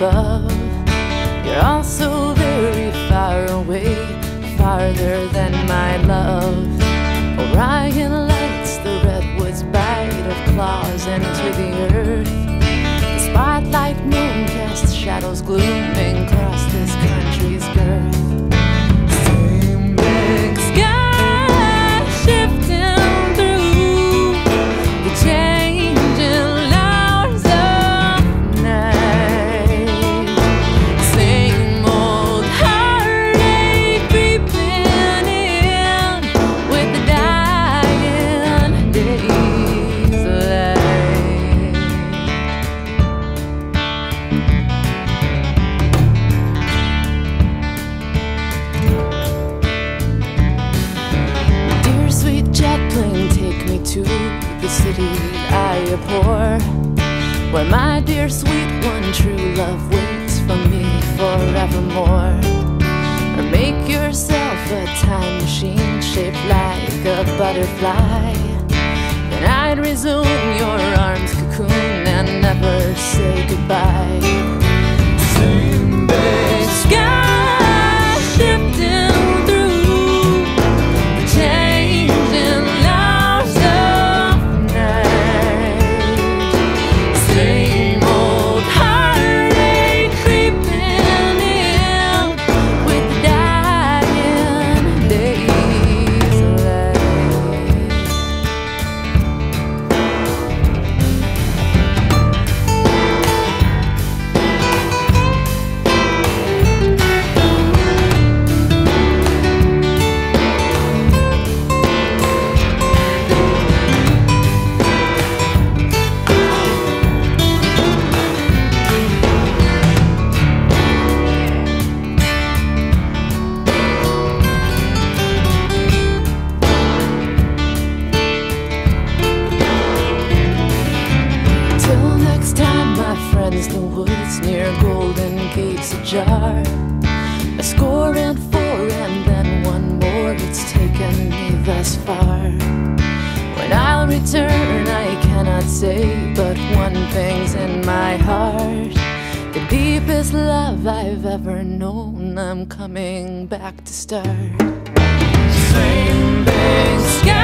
above. You're also very far away, farther than my love. Orion lights the redwood's bite of claws into the earth. The spotlight moon casts shadows glooming across this country's girth. Same big sky shifting through the changing hours of night. Same old heartache creeping in with the dying day's light. Dear sweet jet plane, take me to the city I abhor, where my dear sweet one true love waits for me forevermore. Or make yourself a time machine shaped like a butterfly, and I'd resume your arms cocoon and never say goodbye. Same big sky shifting through the changing hours of night. Same old heartache creeping in with the dying day's light. Till next time, my friends, the woods near Golden Gate's ajar. A score and four, and then one more. It's taken me thus far. When I'll return, I cannot say, but one thing's in my heart: the deepest love I've ever known, I'm coming back to start. Same big sky